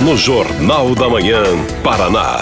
no Jornal da Manhã, Paraná.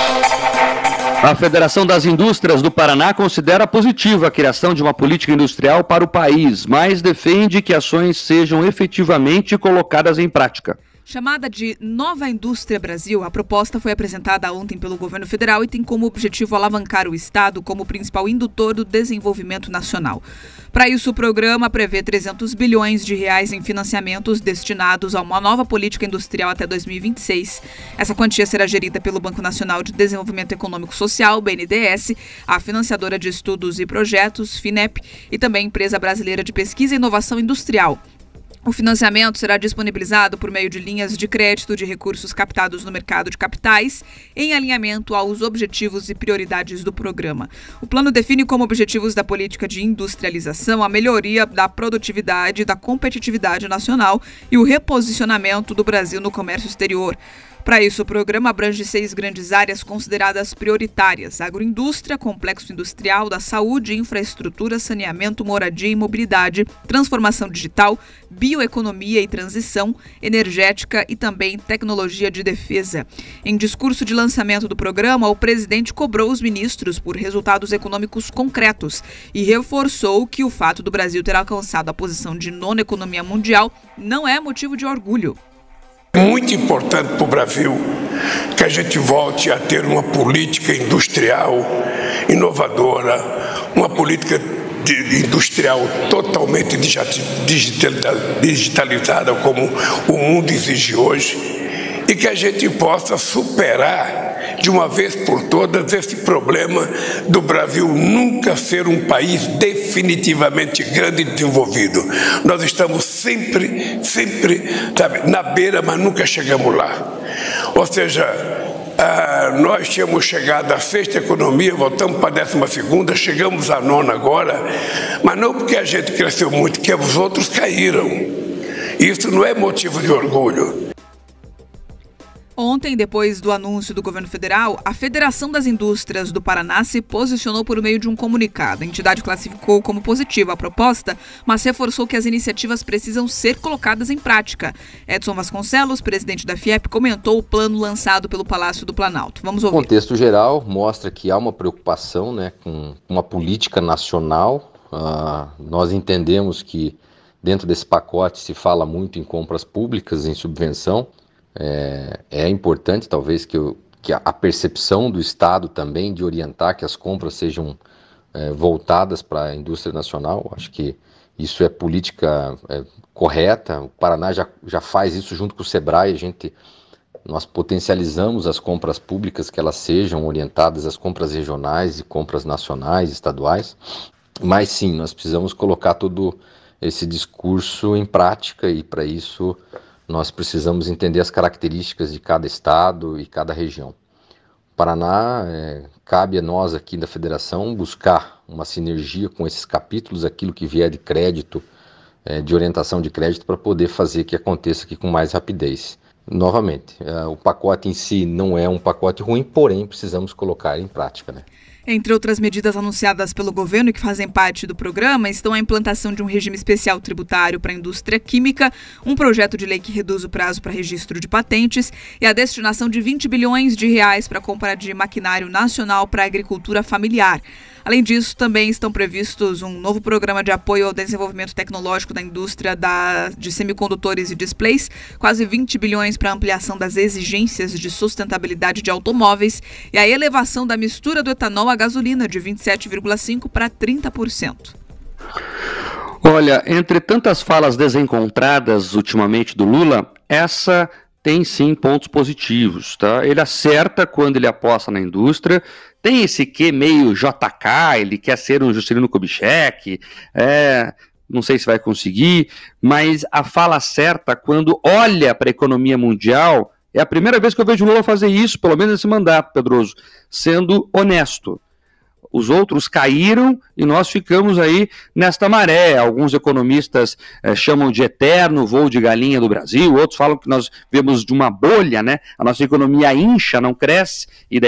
A Federação das Indústrias do Paraná considera positiva a criação de uma política industrial para o país, mas defende que ações sejam efetivamente colocadas em prática. Chamada de Nova Indústria Brasil, a proposta foi apresentada ontem pelo governo federal e tem como objetivo alavancar o Estado como principal indutor do desenvolvimento nacional. Para isso, o programa prevê 300 bilhões de reais em financiamentos destinados a uma nova política industrial até 2026. Essa quantia será gerida pelo Banco Nacional de Desenvolvimento Econômico Social, BNDES, a financiadora de estudos e projetos, FINEP, e também a Empresa Brasileira de Pesquisa e Inovação Industrial. O financiamento será disponibilizado por meio de linhas de crédito de recursos captados no mercado de capitais, em alinhamento aos objetivos e prioridades do programa. O plano define como objetivos da política de industrialização a melhoria da produtividade e da competitividade nacional e o reposicionamento do Brasil no comércio exterior. Para isso, o programa abrange 6 grandes áreas consideradas prioritárias: agroindústria, complexo industrial, da saúde, infraestrutura, saneamento, moradia e mobilidade, transformação digital, bioeconomia e transição, energética e também tecnologia de defesa. Em discurso de lançamento do programa, o presidente cobrou os ministros por resultados econômicos concretos e reforçou que o fato do Brasil ter alcançado a posição de 9ª economia mundial não é motivo de orgulho. Muito importante para o Brasil que a gente volte a ter uma política industrial inovadora, uma política industrial totalmente digitalizada, como o mundo exige hoje, e que a gente possa superar de uma vez por todas esse problema do Brasil nunca ser um país definitivamente grande e desenvolvido. Nós estamos sempre, sabe, na beira, mas nunca chegamos lá. Ou seja, nós tínhamos chegado à 6ª economia, voltamos para a 12ª, chegamos à 9ª agora, mas não porque a gente cresceu muito, que os outros caíram. Isso não é motivo de orgulho. Ontem, depois do anúncio do governo federal, a Federação das Indústrias do Paraná se posicionou por meio de um comunicado. A entidade classificou como positiva a proposta, mas reforçou que as iniciativas precisam ser colocadas em prática. Edson Vasconcelos, presidente da FIEP, comentou o plano lançado pelo Palácio do Planalto. Vamos ouvir. O contexto geral mostra que há uma preocupação, com uma política nacional. Nós entendemos que dentro desse pacote se fala muito em compras públicas, em subvenção. É importante, talvez, que a percepção do Estado também de orientar que as compras sejam voltadas para a indústria nacional. Acho que isso é política correta. O Paraná já faz isso junto com o SEBRAE. Nós potencializamos as compras públicas, que elas sejam orientadas às compras regionais e compras nacionais, estaduais. Mas sim, nós precisamos colocar todo esse discurso em prática, e para isso nós precisamos entender as características de cada estado e cada região. O Paraná, cabe a nós aqui da Federação buscar uma sinergia com esses capítulos, aquilo que vier de crédito, de orientação de crédito, para poder fazer que aconteça aqui com mais rapidez. Novamente, o pacote em si não é um pacote ruim, porém precisamos colocar em prática, Entre outras medidas anunciadas pelo governo e que fazem parte do programa estão a implantação de um regime especial tributário para a indústria química, um projeto de lei que reduz o prazo para registro de patentes e a destinação de 20 bilhões de reais para a compra de maquinário nacional para a agricultura familiar. Além disso, também estão previstos um novo programa de apoio ao desenvolvimento tecnológico da indústria de semicondutores e displays, quase 20 bilhões para a ampliação das exigências de sustentabilidade de automóveis e a elevação da mistura do etanol à gasolina de 27,5% para 30%. Olha, entre tantas falas desencontradas ultimamente do Lula, essa tem sim pontos positivos, tá? Ele acerta quando ele aposta na indústria, tem esse quê meio JK, ele quer ser um Juscelino Kubitschek, não sei se vai conseguir, mas a fala certa quando olha para a economia mundial, é a primeira vez que eu vejo o Lula fazer isso, pelo menos nesse mandato, Pedroso, sendo honesto. Os outros caíram e nós ficamos aí nesta maré. Alguns economistas chamam de eterno voo de galinha do Brasil, outros falam que nós vemos de uma bolha, A nossa economia incha, não cresce, e daí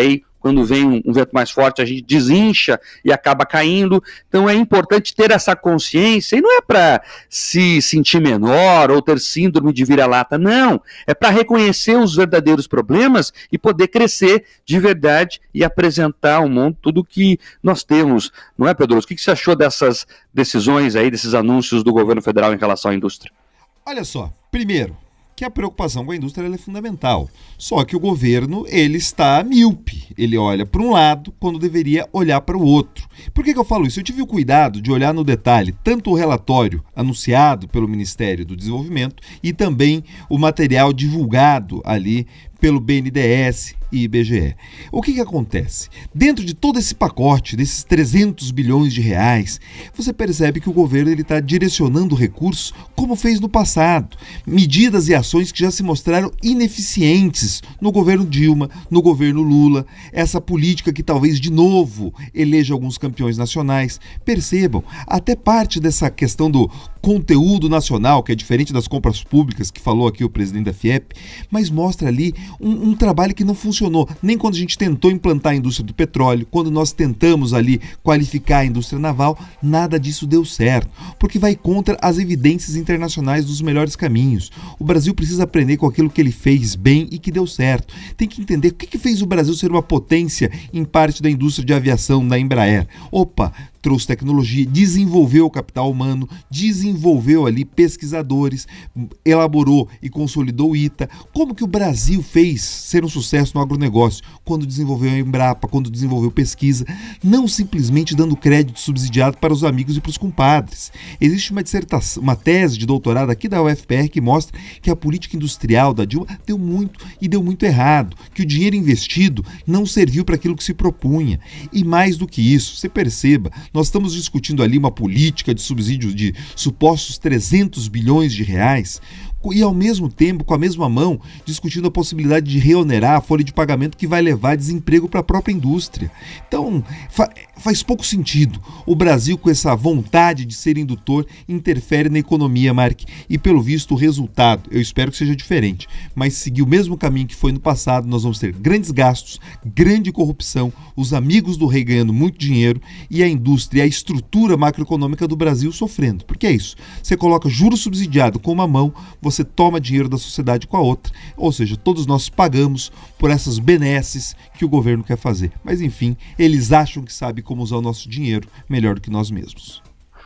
quando vem um vento mais forte, a gente desincha e acaba caindo. Então é importante ter essa consciência, e não é para se sentir menor ou ter síndrome de vira-lata, não. É para reconhecer os verdadeiros problemas e poder crescer de verdade e apresentar ao mundo tudo o que nós temos. Não é, Pedroso? O que você achou dessas decisões aí, desses anúncios do governo federal em relação à indústria? Olha só, primeiro, que a preocupação com a indústria ela é fundamental. Só que o governo, ele está míope. Ele olha para um lado quando deveria olhar para o outro. Por que eu falo isso? Eu tive o cuidado de olhar no detalhe tanto o relatório anunciado pelo Ministério do Desenvolvimento e também o material divulgado ali pelo BNDES e IBGE. O que acontece? Dentro de todo esse pacote, desses 300 bilhões de reais, você percebe que o governo está direcionando recursos como fez no passado. Medidas e ações que já se mostraram ineficientes no governo Dilma, no governo Lula. Essa política que talvez de novo eleja alguns campeões nacionais. Percebam, até parte dessa questão do conteúdo nacional, que é diferente das compras públicas, que falou aqui o presidente da FIEP, mas mostra ali um trabalho que não funcionou, nem quando a gente tentou implantar a indústria do petróleo, quando nós tentamos ali qualificar a indústria naval, nada disso deu certo, porque vai contra as evidências internacionais dos melhores caminhos. O Brasil precisa aprender com aquilo que ele fez bem e que deu certo. Tem que entender o que fez o Brasil ser uma potência em parte da indústria de aviação da Embraer. Opa, trouxe tecnologia, desenvolveu o capital humano, desenvolveu ali pesquisadores, elaborou e consolidou o ITA. Como que o Brasil fez ser um sucesso no agronegócio? Quando desenvolveu a Embrapa, quando desenvolveu pesquisa, não simplesmente dando crédito subsidiado para os amigos e para os compadres. Existe uma dissertação, uma tese de doutorado aqui da UFPR que mostra que a política industrial da Dilma deu muito errado, que o dinheiro investido não serviu para aquilo que se propunha. E mais do que isso, você perceba, nós estamos discutindo ali uma política de subsídio de supostos 300 bilhões de reais e, ao mesmo tempo, com a mesma mão, discutindo a possibilidade de reonerar a folha de pagamento que vai levar desemprego para a própria indústria. Então, faz pouco sentido. O Brasil, com essa vontade de ser indutor, interfere na economia, Mark. E, pelo visto, o resultado, eu espero que seja diferente, mas seguir o mesmo caminho que foi no passado, nós vamos ter grandes gastos, grande corrupção, os amigos do rei ganhando muito dinheiro e a indústria, a estrutura macroeconômica do Brasil sofrendo. Porque é isso. Você coloca juros subsidiado com uma mão, você toma dinheiro da sociedade com a outra. Ou seja, todos nós pagamos por essas benesses que o governo quer fazer. Mas, enfim, eles acham que sabem como usar o nosso dinheiro melhor do que nós mesmos.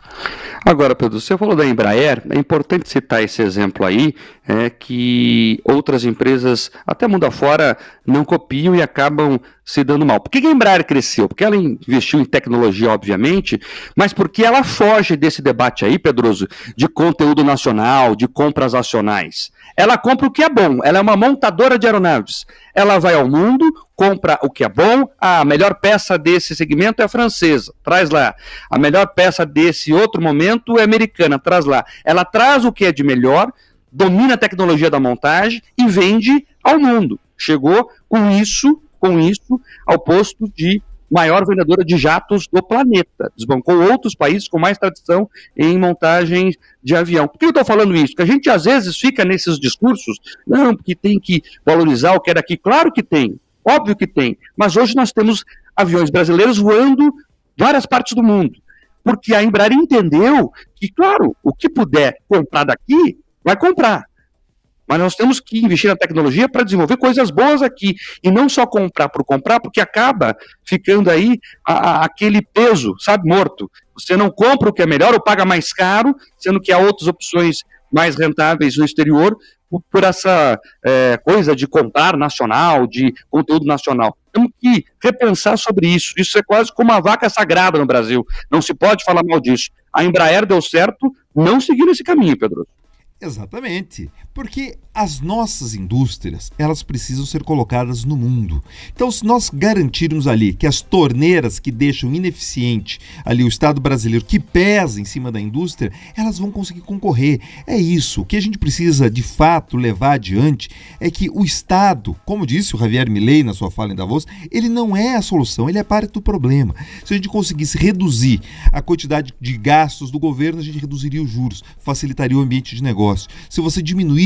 Agora, Pedro, você falou da Embraer, é importante citar esse exemplo aí, que outras empresas, até mundo afora, não copiam e acabam se dando mal. Por que a Embraer cresceu? Porque ela investiu em tecnologia, obviamente, mas porque ela foge desse debate aí, Pedroso, de conteúdo nacional, de compras nacionais. Ela compra o que é bom, ela é uma montadora de aeronaves. Ela vai ao mundo, compra o que é bom, a melhor peça desse segmento é francesa, traz lá. A melhor peça desse outro momento é americana, traz lá. Ela traz o que é de melhor, domina a tecnologia da montagem e vende ao mundo. Chegou com isso ao posto de maior vendedora de jatos do planeta. Desbancou outros países com mais tradição em montagem de avião. Por que eu estou falando isso? Porque a gente às vezes fica nesses discursos, não, porque tem que valorizar o que é daqui. Claro que tem, óbvio que tem, mas hoje nós temos aviões brasileiros voando várias partes do mundo, porque a Embraer entendeu que, claro, o que puder comprar daqui, vai comprar. Mas nós temos que investir na tecnologia para desenvolver coisas boas aqui. E não só comprar por comprar, porque acaba ficando aí aquele peso, sabe, morto. Você não compra o que é melhor ou paga mais caro, sendo que há outras opções mais rentáveis no exterior, por essa coisa de comprar nacional, de conteúdo nacional. Temos que repensar sobre isso. Isso é quase como uma vaca sagrada no Brasil. Não se pode falar mal disso. A Embraer deu certo, não seguindo esse caminho, Pedro. Exatamente, porque as nossas indústrias, elas precisam ser colocadas no mundo. Então, se nós garantirmos ali que as torneiras que deixam ineficiente ali o Estado brasileiro, que pesa em cima da indústria, elas vão conseguir concorrer. É isso. O que a gente precisa, de fato, levar adiante é que o Estado, como disse o Javier Milei na sua fala em Davos, ele não é a solução, ele é parte do problema. Se a gente conseguisse reduzir a quantidade de gastos do governo, a gente reduziria os juros, facilitaria o ambiente de negócio. Se você diminuir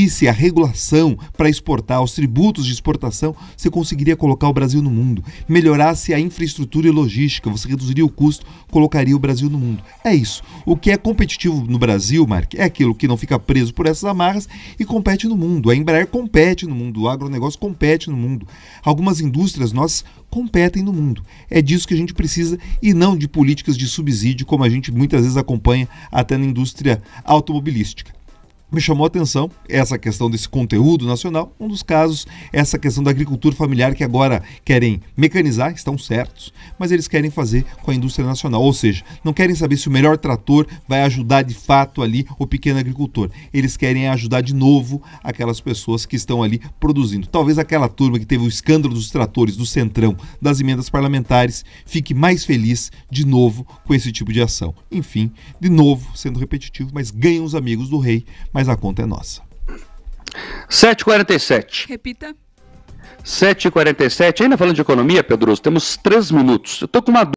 existisse a regulação para exportar, os tributos de exportação, você conseguiria colocar o Brasil no mundo. Melhorasse a infraestrutura e logística, você reduziria o custo, colocaria o Brasil no mundo. É isso. O que é competitivo no Brasil, Mark, é aquilo que não fica preso por essas amarras e compete no mundo. A Embraer compete no mundo, o agronegócio compete no mundo. Algumas indústrias nossas competem no mundo. É disso que a gente precisa e não de políticas de subsídio, como a gente muitas vezes acompanha até na indústria automobilística. Me chamou a atenção essa questão desse conteúdo nacional, um dos casos, essa questão da agricultura familiar que agora querem mecanizar, estão certos, mas eles querem fazer com a indústria nacional, ou seja, não querem saber se o melhor trator vai ajudar de fato ali o pequeno agricultor, eles querem ajudar de novo aquelas pessoas que estão ali produzindo. Talvez aquela turma que teve o escândalo dos tratores, do Centrão, das emendas parlamentares, fique mais feliz de novo com esse tipo de ação. Enfim, de novo, sendo repetitivo, mas ganham os amigos do rei, mas a conta é nossa. 7h47. Repita. 7h47. Ainda falando de economia, Pedroso, temos 3 minutos. Eu estou com uma